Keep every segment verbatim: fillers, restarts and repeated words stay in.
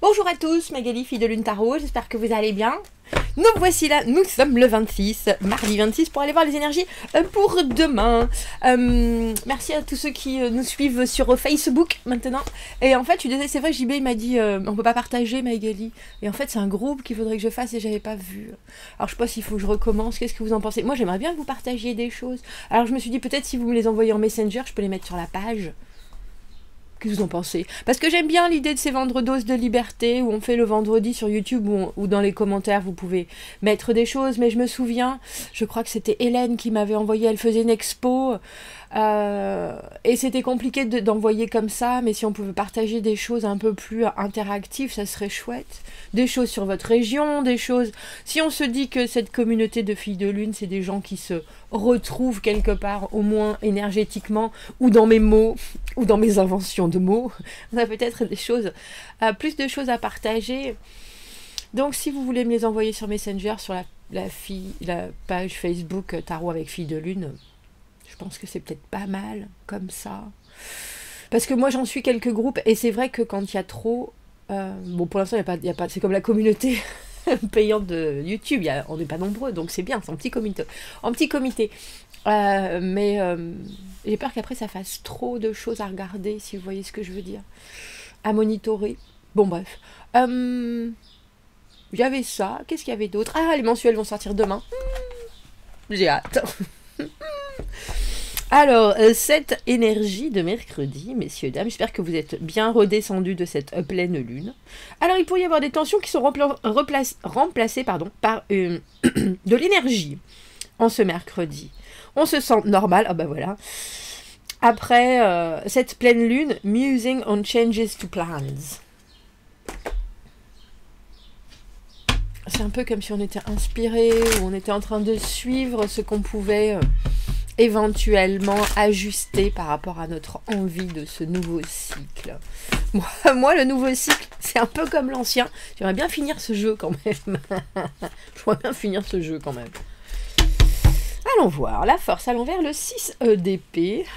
Bonjour à tous, Magali, fille de Lune Tarot, j'espère que vous allez bien. Nous voici là, nous sommes le vingt-six, mardi vingt-six, pour aller voir les énergies pour demain. Euh, merci à tous ceux qui nous suivent sur Facebook maintenant. Et en fait, je suis désolée, c'est vrai, J B m'a dit euh, on peut pas partager, Magali. Et en fait, c'est un groupe qu'il faudrait que je fasse et j'avais pas vu. Alors, je sais pas s'il faut que je recommence, qu'est-ce que vous en pensez? Moi, j'aimerais bien que vous partagiez des choses. Alors, je me suis dit, peut-être si vous me les envoyez en Messenger, je peux les mettre sur la page. Qu'est-ce que vous en pensez? Parce que j'aime bien l'idée de ces vendredoses de liberté où on fait le vendredi sur YouTube où, on, où dans les commentaires vous pouvez mettre des choses. Mais je me souviens, je crois que c'était Hélène qui m'avait envoyé, elle faisait une expo euh, et c'était compliqué d'envoyer de, comme ça. Mais si on pouvait partager des choses un peu plus interactives, ça serait chouette. Des choses sur votre région, des choses... Si on se dit que cette communauté de filles de lune, c'est des gens qui se retrouvent quelque part, au moins énergétiquement, ou dans mes mots, ou dans mes inventions de mots, on a peut-être des choses, euh, plus de choses à partager. Donc si vous voulez me les envoyer sur Messenger, sur la, la, fille, la page Facebook Tarot avec Fille de Lune, je pense que c'est peut-être pas mal, comme ça. Parce que moi j'en suis quelques groupes, et c'est vrai que quand il y a trop... Euh, bon, pour l'instant, il n'y a, a pas... C'est comme la communauté payante de YouTube, y a, on n'est pas nombreux, donc c'est bien, c'est en petit comité. En petit comité. Euh, mais euh, j'ai peur qu'après ça fasse trop de choses à regarder, si vous voyez ce que je veux dire. À monitorer. Bon, bref. Euh, J'avais ça. Qu'est-ce qu'il y avait d'autre? Ah, les mensuels vont sortir demain. J'ai hâte. Alors, euh, cette énergie de mercredi, messieurs, dames, j'espère que vous êtes bien redescendus de cette euh, pleine lune. Alors, il pourrait y avoir des tensions qui sont remplacées pardon, par euh, de l'énergie en ce mercredi. On se sent normal, ah ben voilà. Après euh, cette pleine lune, musing on changes to plans. C'est un peu comme si on était inspiré, ou on était en train de suivre ce qu'on pouvait... Euh, éventuellement ajuster par rapport à notre envie de ce nouveau cycle. Moi, moi le nouveau cycle, c'est un peu comme l'ancien. J'aimerais bien finir ce jeu quand même. J'aimerais bien finir ce jeu quand même. Allons voir. La force à l'envers, le six d'épée.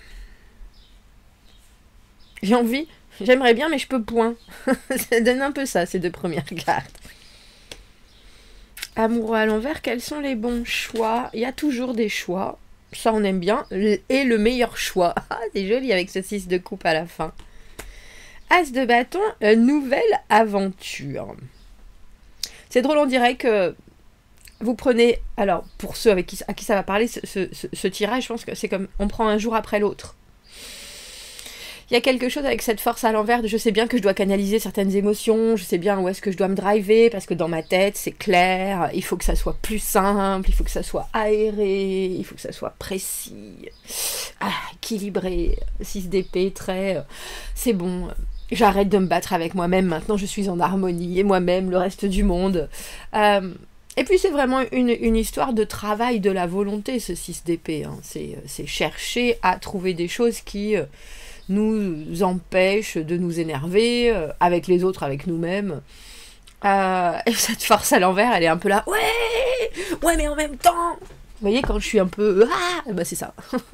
J'ai envie, j'aimerais bien, mais je peux point. Ça donne un peu ça, ces deux premières cartes. Amoureux à l'envers, quels sont les bons choix? Il y a toujours des choix. Ça, on aime bien. Et le meilleur choix. Ah, c'est joli avec ce six de coupe à la fin. As de bâton, nouvelle aventure. C'est drôle, on dirait que vous prenez... Alors, pour ceux avec qui, à qui ça va parler, ce, ce, ce tirage, je pense que c'est comme... On prend un jour après l'autre. Il y a quelque chose avec cette force à l'envers, je sais bien que je dois canaliser certaines émotions, je sais bien où est-ce que je dois me driver, parce que dans ma tête, c'est clair, il faut que ça soit plus simple, il faut que ça soit aéré, il faut que ça soit précis, ah, équilibré, six d'épée, très... C'est bon, j'arrête de me battre avec moi-même, maintenant je suis en harmonie, et moi-même, le reste du monde. Euh, et puis c'est vraiment une, une histoire de travail de la volonté, ce six d'épée, hein. C'est chercher à trouver des choses qui... Euh, nous empêche de nous énerver euh, avec les autres, avec nous-mêmes. Euh, et cette force à l'envers, elle est un peu là, ouais, ouais, mais en même temps, vous voyez, quand je suis un peu, ah, bah c'est ça.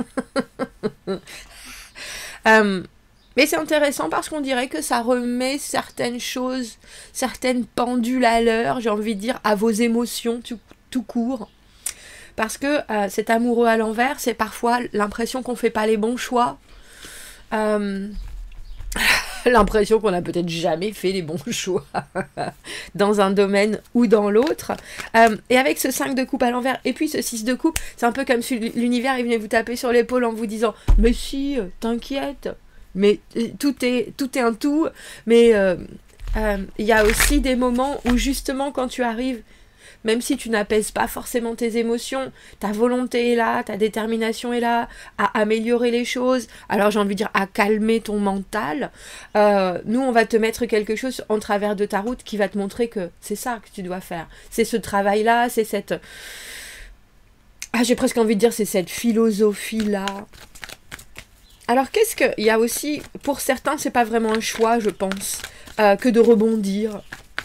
euh, mais c'est intéressant parce qu'on dirait que ça remet certaines choses, certaines pendules à l'heure, j'ai envie de dire, à vos émotions tout, tout court. Parce que euh, cet amoureux à l'envers, c'est parfois l'impression qu'on fait pas les bons choix. Euh, l'impression qu'on n'a peut-être jamais fait les bons choix dans un domaine ou dans l'autre. Euh, et avec ce cinq de coupe à l'envers et puis ce six de coupe, c'est un peu comme si l'univers venait vous taper sur l'épaule en vous disant « Mais si, t'inquiète, mais tout est, tout est un tout. » Mais il euh, euh, y a aussi des moments où justement quand tu arrives, même si tu n'apaises pas forcément tes émotions, ta volonté est là, ta détermination est là, à améliorer les choses, alors j'ai envie de dire à calmer ton mental, euh, nous on va te mettre quelque chose en travers de ta route qui va te montrer que c'est ça que tu dois faire. C'est ce travail-là, c'est cette... Ah, j'ai presque envie de dire c'est cette philosophie-là. Alors qu'est-ce que... Il y a aussi, pour certains, c'est pas vraiment un choix, je pense, euh, que de rebondir.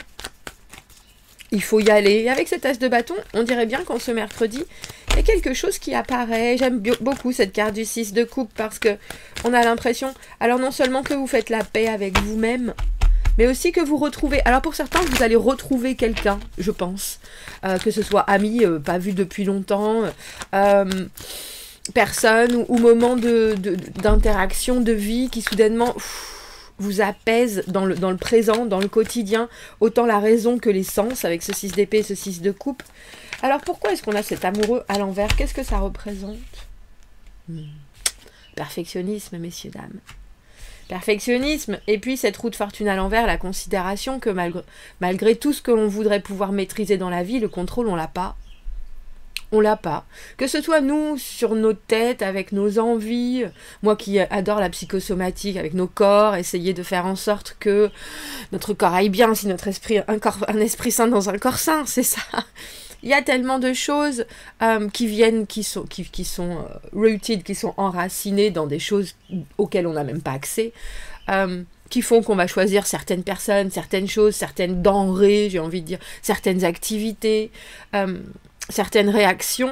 Il faut y aller. Et avec cet as de bâton, on dirait bien qu'en ce mercredi, il y a quelque chose qui apparaît. J'aime beaucoup cette carte du six de coupe parce que on a l'impression, alors non seulement que vous faites la paix avec vous-même, mais aussi que vous retrouvez, alors pour certains, vous allez retrouver quelqu'un, je pense, euh, que ce soit ami, euh, pas vu depuis longtemps, euh, personne, ou, ou moment de, de, d'interaction, de vie, qui soudainement ouf, vous apaise dans le, dans le présent, dans le quotidien, autant la raison que les sens, avec ce six d'épée et ce six de coupe. Alors pourquoi est-ce qu'on a cet amoureux à l'envers? Qu'est-ce que ça représente? hmm. Perfectionnisme, messieurs, dames. Perfectionnisme, et puis cette roue de fortune à l'envers, la considération que malgré, malgré tout ce que l'on voudrait pouvoir maîtriser dans la vie, le contrôle, on l'a pas. On l'a pas. Que ce soit nous, sur nos têtes, avec nos envies, moi qui adore la psychosomatique, avec nos corps, essayer de faire en sorte que notre corps aille bien, si notre esprit, un, corps, un esprit sain dans un corps sain, c'est ça. Il y a tellement de choses euh, qui viennent, qui sont, qui, qui sont euh, rooted, qui sont enracinées dans des choses auxquelles on n'a même pas accès, euh, qui font qu'on va choisir certaines personnes, certaines choses, certaines denrées, j'ai envie de dire, certaines activités, euh, certaines réactions,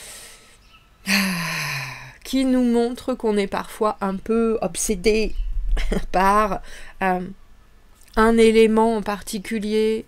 qui nous montrent qu'on est parfois un peu obsédé par euh, un élément en particulier.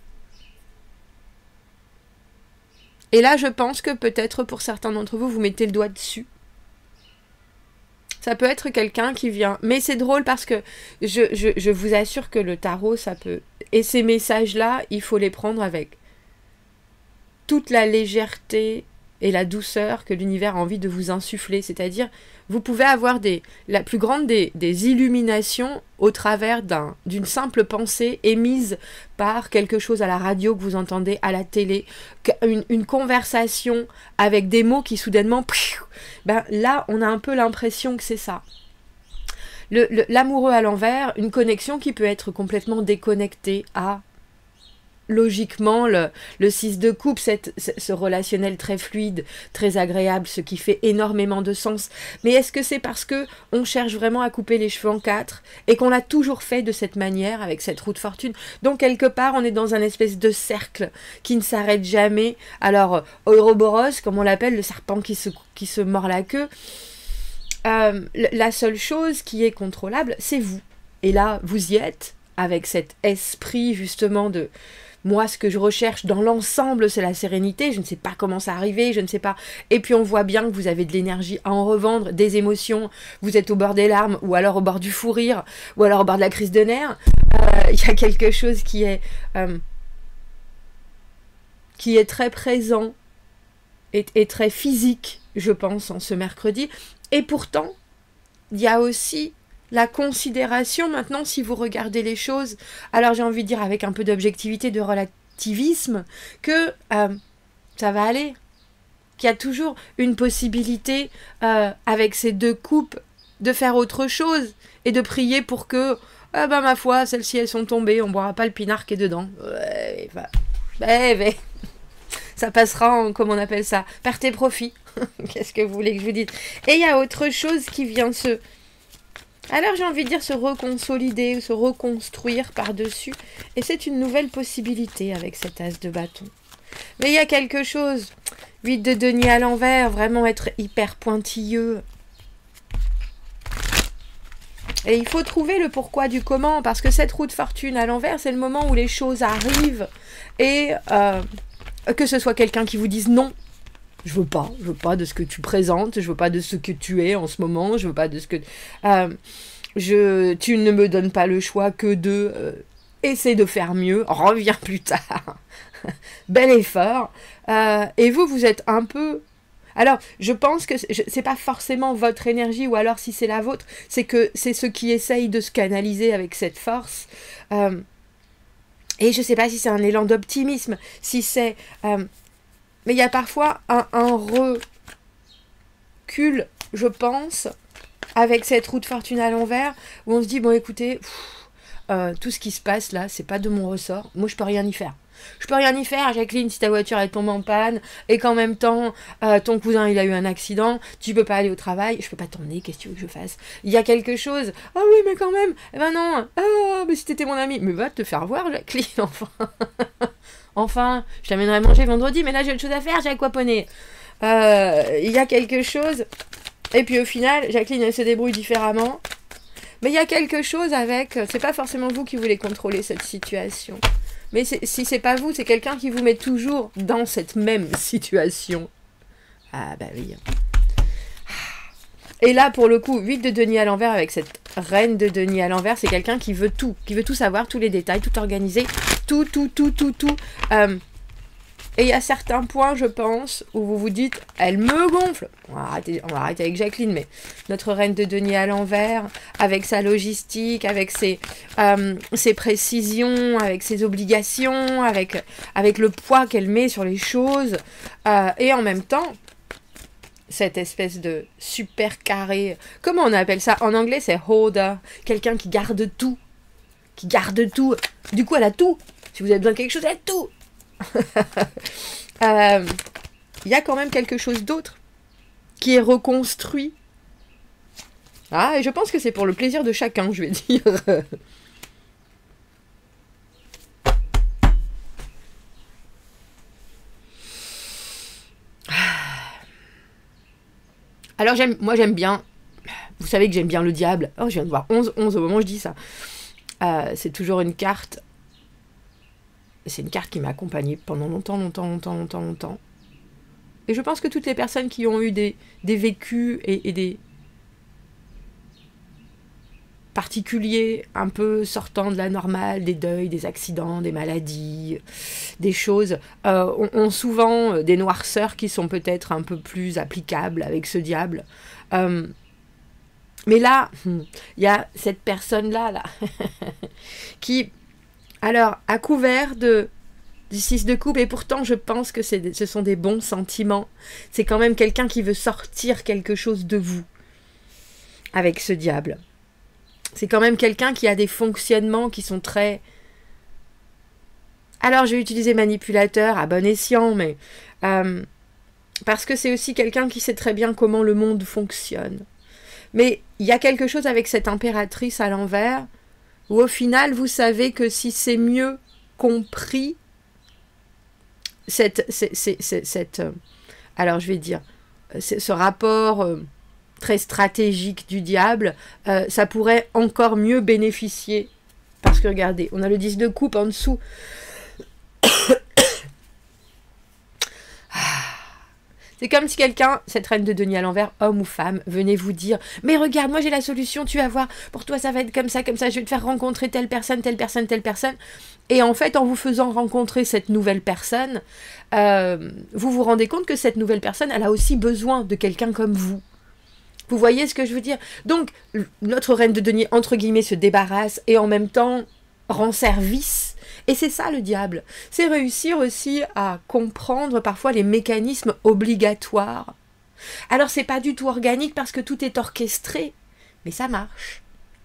Et là, je pense que peut-être pour certains d'entre vous, vous mettez le doigt dessus. Ça peut être quelqu'un qui vient. Mais c'est drôle parce que je, je, je vous assure que le tarot, ça peut... Et ces messages-là, il faut les prendre avec toute la légèreté et la douceur que l'univers a envie de vous insuffler. C'est-à-dire, vous pouvez avoir des, la plus grande des, des illuminations au travers d'un, d'une simple pensée émise par quelque chose à la radio que vous entendez, à la télé, une, une conversation avec des mots qui soudainement... Ben, là, on a un peu l'impression que c'est ça. Le, le, l'amoureux à l'envers, une connexion qui peut être complètement déconnectée à... Logiquement, le, le six de coupe, cette, ce relationnel très fluide, très agréable, ce qui fait énormément de sens. Mais est-ce que c'est parce que on cherche vraiment à couper les cheveux en quatre et qu'on l'a toujours fait de cette manière, avec cette roue de fortune? Donc, quelque part, on est dans un espèce de cercle qui ne s'arrête jamais. Alors, Ouroboros, comme on l'appelle, le serpent qui se, qui se mord la queue, euh, la seule chose qui est contrôlable, c'est vous. Et là, vous y êtes, avec cet esprit, justement, de... Moi, ce que je recherche dans l'ensemble, c'est la sérénité. Je ne sais pas comment ça arriver, je ne sais pas. Et puis, on voit bien que vous avez de l'énergie à en revendre, des émotions. Vous êtes au bord des larmes, ou alors au bord du fou rire, ou alors au bord de la crise de nerfs. Il euh, y a quelque chose qui est, euh, qui est très présent et, et très physique, je pense, en ce mercredi. Et pourtant, il y a aussi... la considération, maintenant, si vous regardez les choses, alors j'ai envie de dire avec un peu d'objectivité, de relativisme, que euh, ça va aller. Qu'il y a toujours une possibilité, euh, avec ces deux coupes, de faire autre chose et de prier pour que, ah ben ma foi, celles-ci, elles sont tombées, on ne boira pas le pinard qui est dedans. Ouais, bah, bah, bah, ça passera en, comment on appelle ça, perte et profit. Qu'est-ce que vous voulez que je vous dise? Et il y a autre chose qui vient se... Alors j'ai envie de dire se reconsolider ou se reconstruire par-dessus. Et c'est une nouvelle possibilité avec cet as de bâton. Mais il y a quelque chose, huit de denier à l'envers, vraiment être hyper pointilleux. Et il faut trouver le pourquoi du comment, parce que cette roue de fortune à l'envers, c'est le moment où les choses arrivent. Et euh, que ce soit quelqu'un qui vous dise non. Je veux pas, je veux pas de ce que tu présentes, je veux pas de ce que tu es en ce moment, je veux pas de ce que... Euh, je, tu ne me donnes pas le choix que de... Euh, essaie de faire mieux, reviens plus tard. Bel effort. Euh, et vous, vous êtes un peu... Alors, je pense que c'est pas forcément votre énergie, ou alors si c'est la vôtre, c'est que c'est ceux qui essayent de se canaliser avec cette force. Euh, et je sais pas si c'est un élan d'optimisme, si c'est... Euh, mais il y a parfois un, un recul, je pense, avec cette roue de fortune à l'envers, où on se dit, bon écoutez, pff, euh, tout ce qui se passe là, c'est pas de mon ressort, moi je peux rien y faire. Je peux rien y faire, Jacqueline, si ta voiture est tombée en panne, et qu'en même temps, euh, ton cousin il a eu un accident, tu peux pas aller au travail, je peux pas t'emmener, qu'est-ce que tu veux que je fasse? Il y a quelque chose, ah oui mais quand même, eh ben non, ah mais si t'étais mon ami, mais va te faire voir Jacqueline, enfin. Enfin, je t'amènerai manger vendredi, mais là j'ai autre chose à faire, j'ai aquaponé. Euh, il y a quelque chose, et puis au final, Jacqueline elle se débrouille différemment, Mais il y a quelque chose avec... C'est pas forcément vous qui voulez contrôler cette situation. Mais si c'est pas vous, c'est quelqu'un qui vous met toujours dans cette même situation. Ah bah oui. Et là, pour le coup, huit de denier à l'envers avec cette reine de denier à l'envers, c'est quelqu'un qui veut tout, qui veut tout savoir, tous les détails, tout organiser, tout, tout, tout, tout, tout. Euh, et il y a certains points, je pense, où vous vous dites, elle me gonfle. On va arrêter, on va arrêter avec Jacqueline, mais notre reine de denier à l'envers, avec sa logistique, avec ses, euh, ses précisions, avec ses obligations, avec, avec le poids qu'elle met sur les choses, euh, et en même temps... cette espèce de super carré. Comment on appelle ça? En anglais, c'est holder. Quelqu'un qui garde tout. Qui garde tout. Du coup, elle a tout. Si vous avez besoin de quelque chose, elle a tout. Il euh, y a quand même quelque chose d'autre qui est reconstruit. Ah, et je pense que c'est pour le plaisir de chacun, je vais dire. Alors, j'aime, moi, j'aime bien... Vous savez que j'aime bien le diable. Oh, je viens de voir onze, onze au moment où je dis ça. Euh, c'est toujours une carte... C'est une carte qui m'a accompagnée pendant longtemps, longtemps, longtemps, longtemps, longtemps. Et je pense que toutes les personnes qui ont eu des, des vécus et, et des... particuliers un peu sortant de la normale, des deuils, des accidents, des maladies, des choses, euh, ont, ont souvent des noirceurs qui sont peut-être un peu plus applicables avec ce diable. Euh, mais là, il y a cette personne-là, là, qui, alors, a couvert de, du six de coupe, et pourtant je pense que c'est, ce sont des bons sentiments. C'est quand même quelqu'un qui veut sortir quelque chose de vous avec ce diable. C'est quand même quelqu'un qui a des fonctionnements qui sont très... Alors, je vais utiliser manipulateur à bon escient, mais... Euh, parce que c'est aussi quelqu'un qui sait très bien comment le monde fonctionne. Mais il y a quelque chose avec cette impératrice à l'envers, où au final, vous savez que si c'est mieux compris, cette... cette, cette, cette euh, alors, je vais dire, ce rapport... Euh, très stratégique du diable, euh, ça pourrait encore mieux bénéficier. Parce que regardez, on a le dix de coupe en dessous. C'est comme si quelqu'un, cette reine de denier à l'envers, homme ou femme, venait vous dire « Mais regarde, moi j'ai la solution, tu vas voir, pour toi ça va être comme ça, comme ça, je vais te faire rencontrer telle personne, telle personne, telle personne. » Et en fait, en vous faisant rencontrer cette nouvelle personne, euh, vous vous rendez compte que cette nouvelle personne, elle a aussi besoin de quelqu'un comme vous. Vous voyez ce que je veux dire? Donc, notre reine de denier, entre guillemets, se débarrasse et en même temps rend service. Et c'est ça le diable. C'est réussir aussi à comprendre parfois les mécanismes obligatoires. Alors, c'est pas du tout organique parce que tout est orchestré, mais ça marche.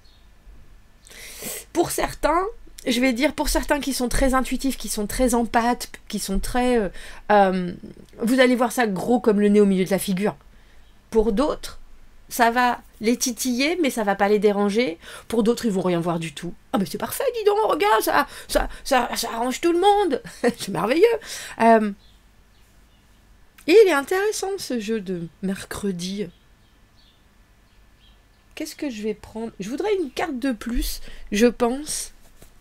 Pour certains, je vais dire, pour certains qui sont très intuitifs, qui sont très empathes, qui sont très... Euh, euh, vous allez voir ça gros comme le nez au milieu de la figure. Pour d'autres, ça va les titiller, mais ça va pas les déranger. Pour d'autres, ils vont rien voir du tout. Ah, mais c'est parfait, dis donc, regarde, ça, ça, ça, ça arrange tout le monde. C'est merveilleux. Euh, et il est intéressant, ce jeu de mercredi. Qu'est-ce que je vais prendre? Je voudrais une carte de plus, je pense.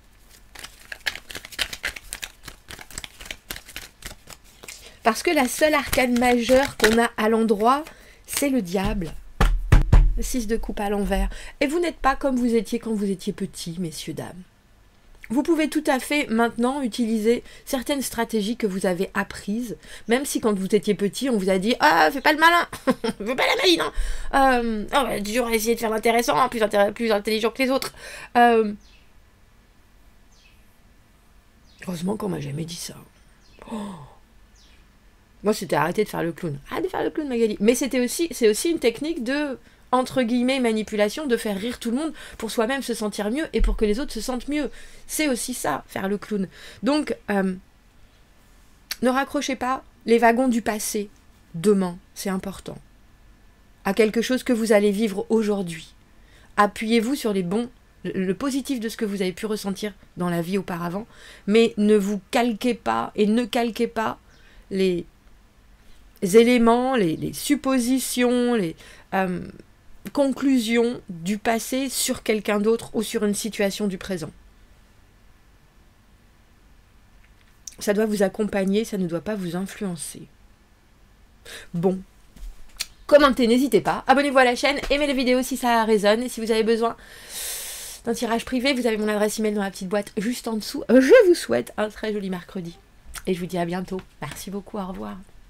Parce que la seule arcane majeure qu'on a à l'endroit, c'est le diable. six de coupe à l'envers. Et vous n'êtes pas comme vous étiez quand vous étiez petit, messieurs, dames. Vous pouvez tout à fait maintenant utiliser certaines stratégies que vous avez apprises, même si quand vous étiez petit, on vous a dit « Ah, fais pas le malin, fais pas la maline, hein. euh, oh, bah, toujours essayer de faire l'intéressant, plus, intér plus intelligent que les autres. Euh... » Heureusement qu'on m'a jamais dit ça. Oh. Moi, c'était arrêter de faire le clown. Arrête de faire le clown, Magali. Mais c'était aussi, c'est aussi une technique de... entre guillemets, manipulation, de faire rire tout le monde pour soi-même se sentir mieux et pour que les autres se sentent mieux. C'est aussi ça, faire le clown. Donc, euh, ne raccrochez pas les wagons du passé demain, c'est important, à quelque chose que vous allez vivre aujourd'hui. Appuyez-vous sur les bons, le positif de ce que vous avez pu ressentir dans la vie auparavant, mais ne vous calquez pas et ne calquez pas les éléments, les, les suppositions, les... Euh, conclusion du passé sur quelqu'un d'autre ou sur une situation du présent. Ça doit vous accompagner, ça ne doit pas vous influencer. Bon. Commentez, n'hésitez pas. Abonnez-vous à la chaîne, aimez les vidéos si ça résonne. Et si vous avez besoin d'un tirage privé, vous avez mon adresse email dans la petite boîte juste en dessous. Je vous souhaite un très joli mercredi. Et je vous dis à bientôt. Merci beaucoup, au revoir.